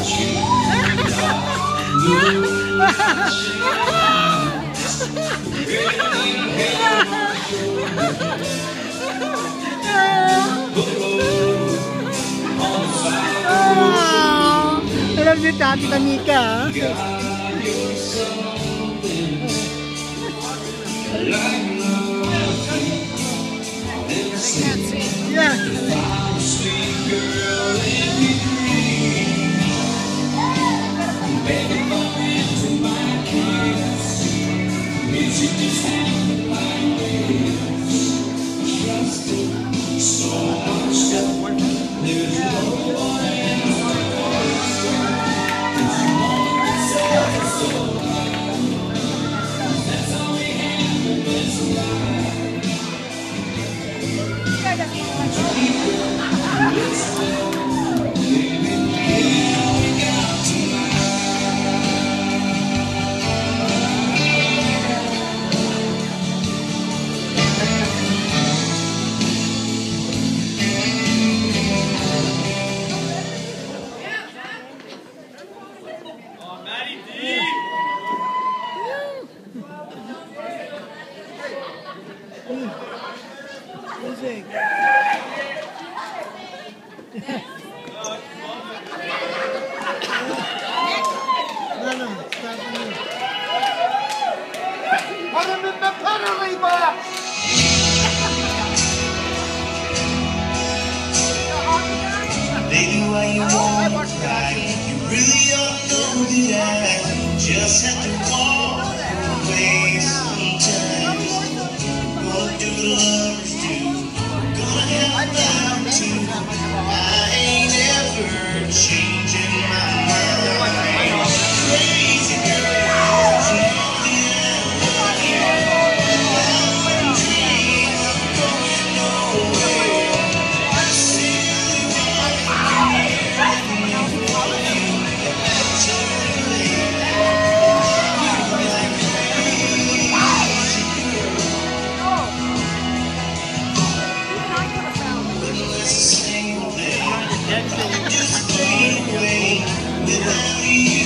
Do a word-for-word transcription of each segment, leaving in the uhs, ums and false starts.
I love you, Tati Tamika. Yeah. Music. No, no, stop me. Put him in the penalty box! Baby, why you wanna cry? You really ought to know that I just have to walk away sometimes. Gonna do the lovers do, gonna have them too. I ain't ever changing my mind. Crazy girl, you know that I love you. I wouldn't dream of going nowhere. I still wanna be for you. Totally, you're like crazy girl. Little as a single day, just fade away without you.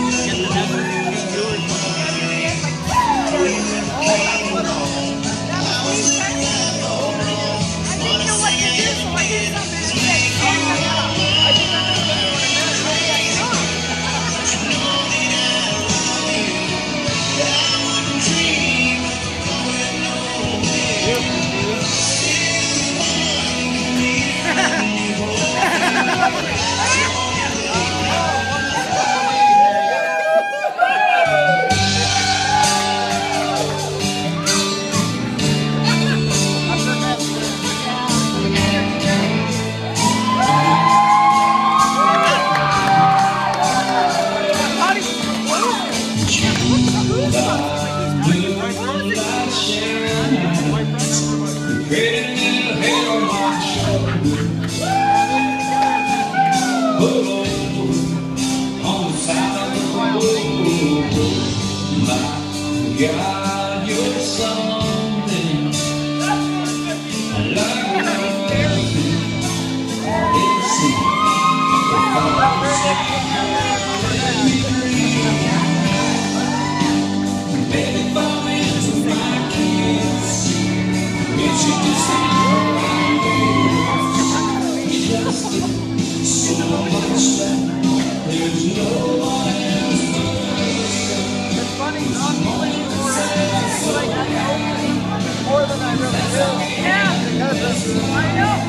God, you're something I like nothing. Let's see if I baby, fall into my kiss. It's you to see just so much that there's no one else. It's funny, more than I really do. Yeah, Because of, I know.